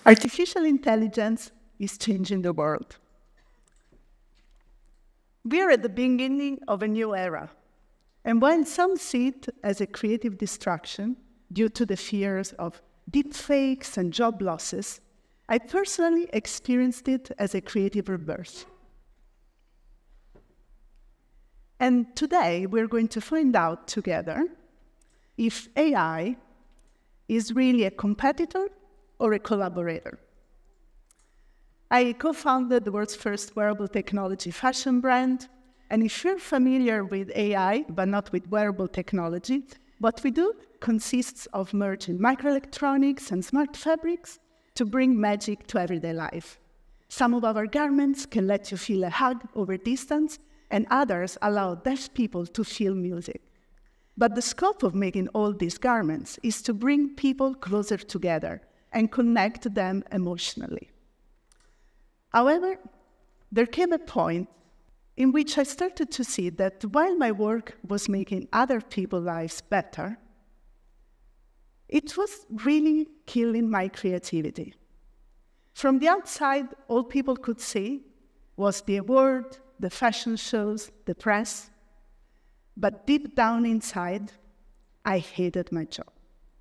Artificial intelligence is changing the world. We are at the beginning of a new era. And while some see it as a creative destruction due to the fears of deepfakes and job losses, I personally experienced it as a creative rebirth. And today we're going to find out together if AI is really a competitor or a collaborator. I co-founded the world's first wearable technology fashion brand, and if you're familiar with AI, but not with wearable technology, what we do consists of merging microelectronics and smart fabrics to bring magic to everyday life. Some of our garments can let you feel a hug over distance, and others allow deaf people to feel music. But the scope of making all these garments is to bring people closer together and connect them emotionally. However, there came a point in which I started to see that while my work was making other people's lives better, it was really killing my creativity. From the outside, all people could see was the award, the fashion shows, the press, but deep down inside, I hated my job.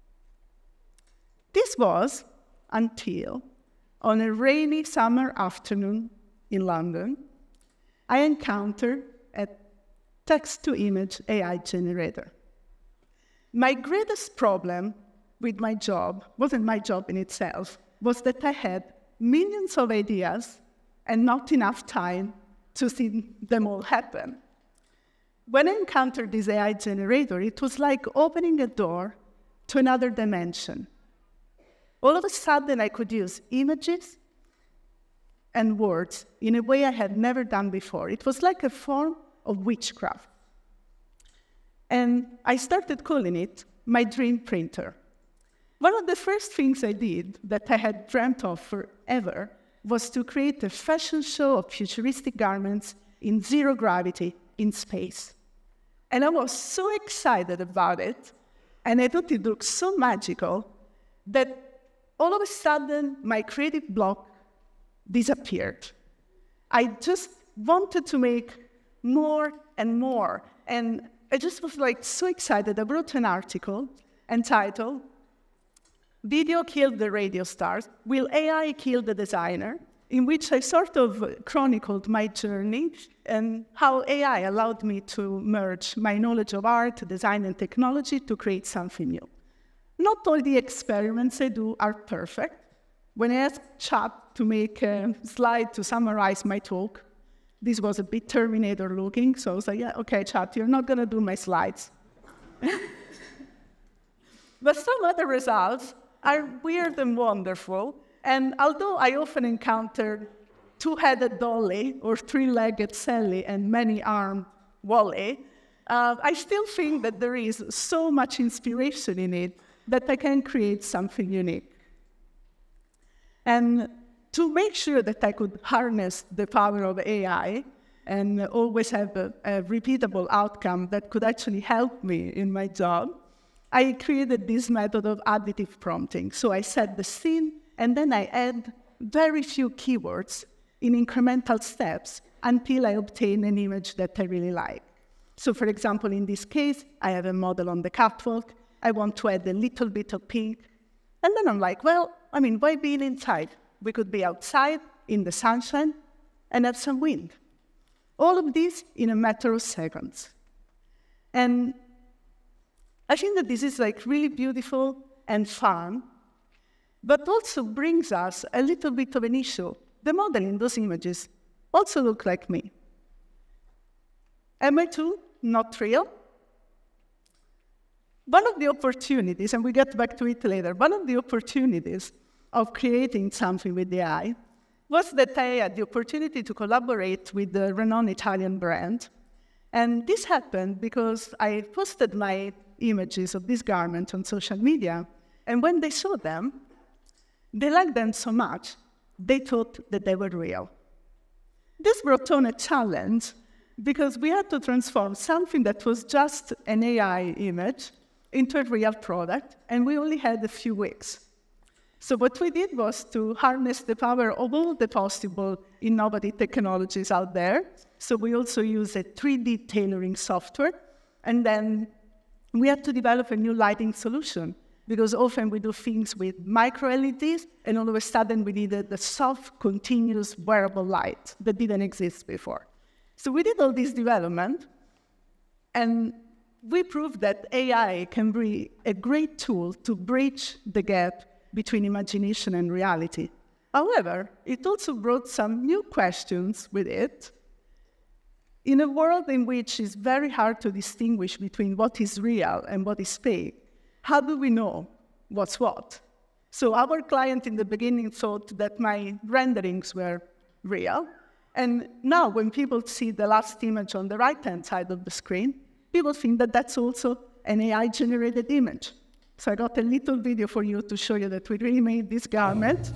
This was until, on a rainy summer afternoon in London, I encountered a text-to-image AI generator. My greatest problem with my job wasn't my job in itself, was that I had millions of ideas and not enough time to see them all happen. When I encountered this AI generator, it was like opening a door to another dimension. All of a sudden, I could use images and words in a way I had never done before. It was like a form of witchcraft. And I started calling it my dream printer. One of the first things I did that I had dreamt of forever was to create a fashion show of futuristic garments in zero gravity in space. And I was so excited about it, and I thought it looked so magical, that all of a sudden, my creative block disappeared. I just wanted to make more and more. And I just was so excited. I wrote an article entitled, "Video Killed the Radio Stars. Will AI Kill the Designer?" in which I sort of chronicled my journey and how AI allowed me to merge my knowledge of art, design, and technology to create something new. Not all the experiments I do are perfect. When I asked Chat to make a slide to summarize my talk, this was a bit Terminator looking, so I was like, yeah, okay, Chat, you're not going to do my slides. But some other results are weird and wonderful, and although I often encounter two-headed Dolly or three-legged Sally and many-armed Wally, I still think that there is so much inspiration in it that I can create something unique. And to make sure that I could harness the power of AI and always have a repeatable outcome that could actually help me in my job, I created this method of additive prompting. So I set the scene, and then I add very few keywords in incremental steps until I obtain an image that I really like. So for example, in this case, I have a model on the catwalk. I want to add a little bit of pink. And then I'm like, well, why being inside? We could be outside in the sunshine and have some wind. All of this in a matter of seconds. And I think that this is really beautiful and fun, but also brings us a little bit of an issue. The model in those images also look like me. Am I too not real? One of the opportunities, and we get back to it later, one of the opportunities of creating something with the AI was that I had the opportunity to collaborate with the Renown Italian brand. And this happened because I posted my images of this garment on social media, and when they saw them, they liked them so much, they thought that they were real. This brought on a challenge because we had to transform something that was just an AI image into a real product, and we only had a few weeks. So what we did was to harness the power of all the possible innovative technologies out there. So we also use a 3D tailoring software. And then we had to develop a new lighting solution, because often we do things with micro LEDs, and all of a sudden we needed the soft, continuous, wearable light that didn't exist before. So we did all this development, and we proved that AI can be a great tool to bridge the gap between imagination and reality. However, it also brought some new questions with it. In a world in which it's very hard to distinguish between what is real and what is fake, how do we know what's what? So our client in the beginning thought that my renderings were real. And now when people see the last image on the right-hand side of the screen, people think that that's also an AI-generated image. So I got a little video for you to show you that we really made this garment.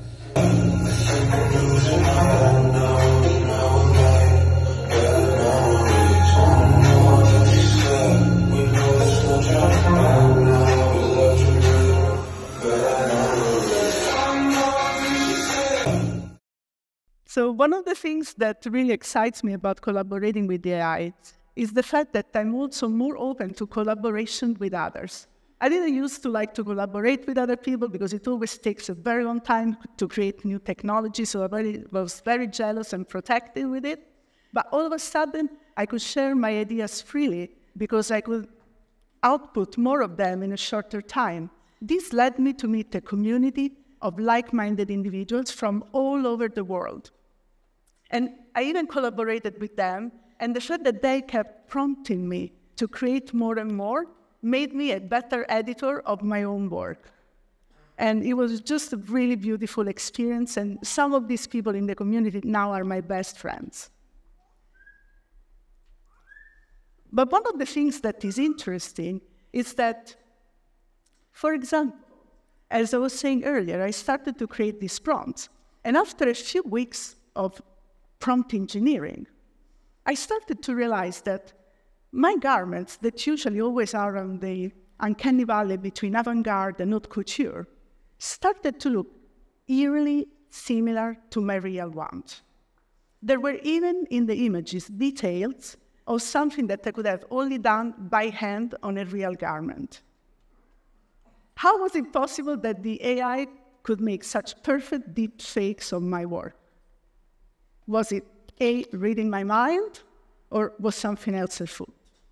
So one of the things that really excites me about collaborating with the AI is the fact that I'm also more open to collaboration with others. I didn't used to like to collaborate with other people because it always takes a very long time to create new technology, so I was very jealous and protective with it. But all of a sudden, I could share my ideas freely because I could output more of them in a shorter time. This led me to meet a community of like-minded individuals from all over the world. And I even collaborated with them, and the fact that they kept prompting me to create more and more made me a better editor of my own work. And it was just a really beautiful experience, and some of these people in the community now are my best friends. But one of the things that is interesting is that, for example, as I was saying earlier, I started to create these prompts. And after a few weeks of prompt engineering, I started to realize that my garments that usually always are on the uncanny valley between avant-garde and haute couture started to look eerily similar to my real ones. There were even in the images details of something that I could have only done by hand on a real garment. How was it possible that the AI could make such perfect deep fakes of my work? Was it A, reading my mind, or was something else afoot?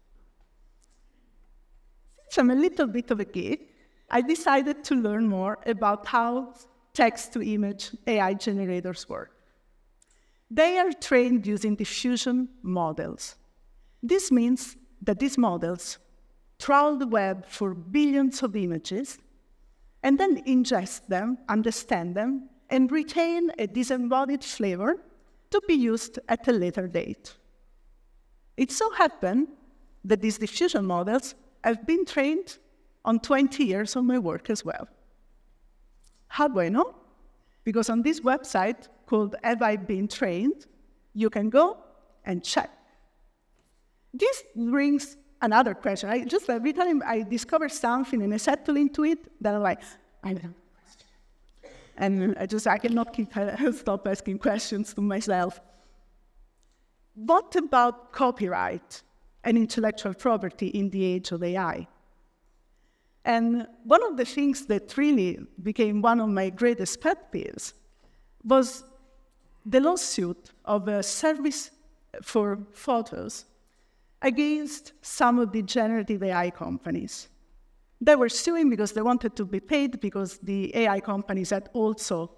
Since I'm a little bit of a geek, I decided to learn more about how text-to-image AI generators work. They are trained using diffusion models. This means that these models trawl the web for billions of images and then ingest them, understand them, and retain a disembodied flavor to be used at a later date. It so happened that these diffusion models have been trained on 20 years of my work as well. How do I know? Because on this website called Have I Been Trained, you can go and check. This brings another question. Every time I discover something and I settle into it, then I'm like, I don't know. And I cannot stop asking questions to myself. What about copyright and intellectual property in the age of AI? And one of the things that really became one of my greatest pet peeves was the lawsuit of a service for photos against some of the generative AI companies. They were suing because they wanted to be paid because the AI companies had also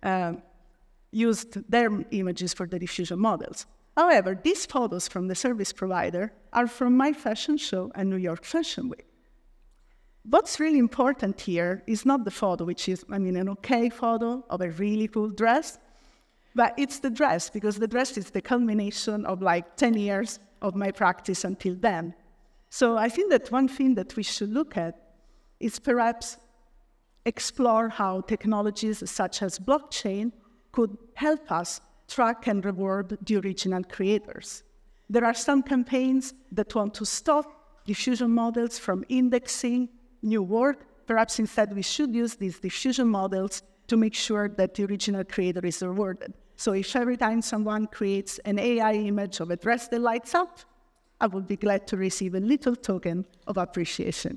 used their images for the diffusion models. However, these photos from the service provider are from my fashion show and New York Fashion Week. What's really important here is not the photo, which is, an okay photo of a really cool dress, but it's the dress, because the dress is the culmination of 10 years of my practice until then. So I think that one thing that we should look at is perhaps explore how technologies such as blockchain could help us track and reward the original creators. There are some campaigns that want to stop diffusion models from indexing new work. Perhaps instead we should use these diffusion models to make sure that the original creator is rewarded. So if every time someone creates an AI image of a dress that lights up, I would be glad to receive a little token of appreciation.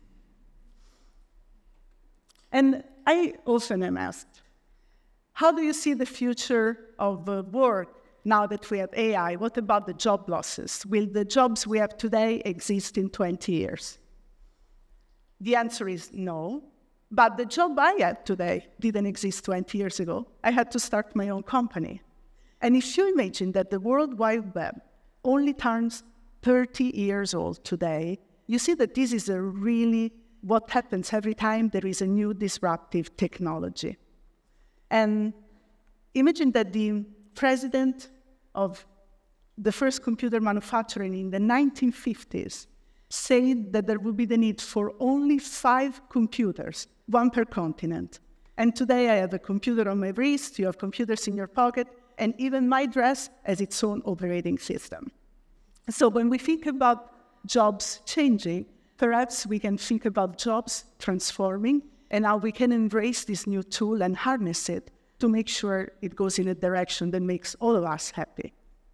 And I often am asked, how do you see the future of work now that we have AI? What about the job losses? Will the jobs we have today exist in 20 years? The answer is no. But the job I have today didn't exist 20 years ago. I had to start my own company. And if you imagine that the World Wide Web only turns 30 years old today, you see that this is really what happens every time there is a new disruptive technology. And imagine that the president of the first computer manufacturing in the 1950s said that there would be the need for only 5 computers, 1 per continent. And today I have a computer on my wrist, you have computers in your pocket, and even my dress has its own operating system. So when we think about jobs changing, perhaps we can think about jobs transforming and how we can embrace this new tool and harness it to make sure it goes in a direction that makes all of us happy.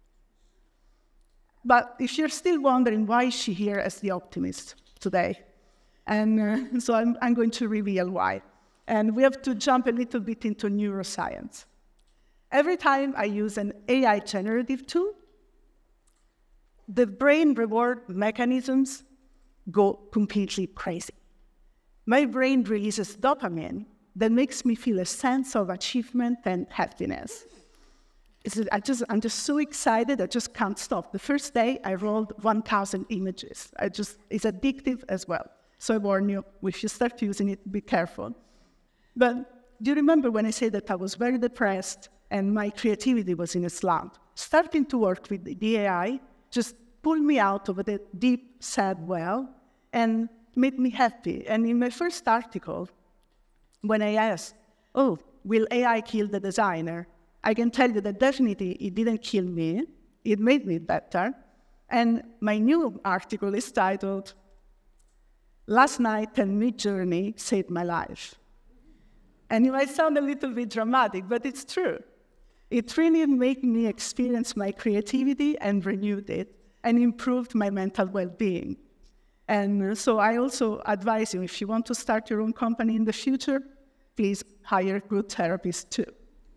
But if you're still wondering why is she here as the optimist today, and so I'm going to reveal why. And we have to jump a little bit into neuroscience. Every time I use an AI generative tool, the brain reward mechanisms go completely crazy. My brain releases dopamine that makes me feel a sense of achievement and happiness. I'm just so excited, I just can't stop. The first day, I rolled 1,000 images. It's addictive as well. So I warn you, if you start using it, be careful. But do you remember when I said that I was very depressed and my creativity was in a slump? Starting to work with the AI just pulled me out of the deep, sad well and made me happy. And in my first article, when I asked, oh, will AI kill the designer? I can tell you that definitely it didn't kill me. It made me better. And my new article is titled, Last Night and Mid-Journey Saved My Life. And it might sound a little bit dramatic, but it's true. It really made me experience my creativity and renewed it and improved my mental well-being. And so I also advise you, if you want to start your own company in the future, please hire good therapists too.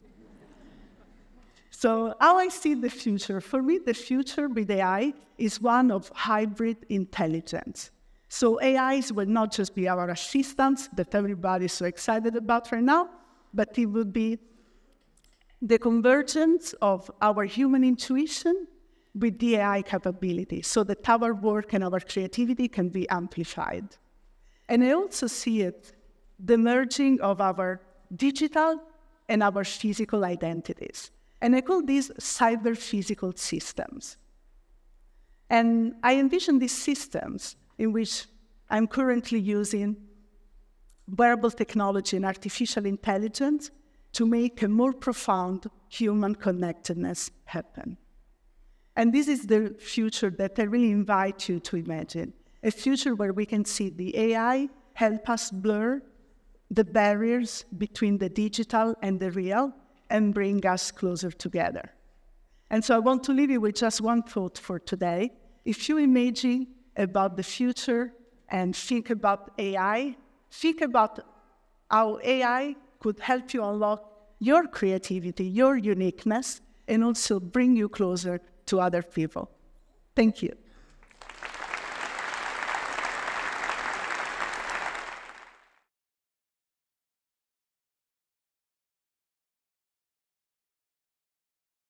So how I see the future, for me, the future with AI is one of hybrid intelligence. So AIs will not just be our assistants that everybody's so excited about right now, but it will be the convergence of our human intuition with the AI capability so that our work and our creativity can be amplified. And I also see it, the merging of our digital and our physical identities. And I call these cyber-physical systems. And I envision these systems in which I'm currently using wearable technology and artificial intelligence to make a more profound human connectedness happen. And this is the future that I really invite you to imagine, a future where we can see the AI help us blur the barriers between the digital and the real and bring us closer together. And so I want to leave you with just one thought for today. If you imagine about the future and think about AI, think about how AI could help you unlock your creativity, your uniqueness, and also bring you closer to other people. Thank you.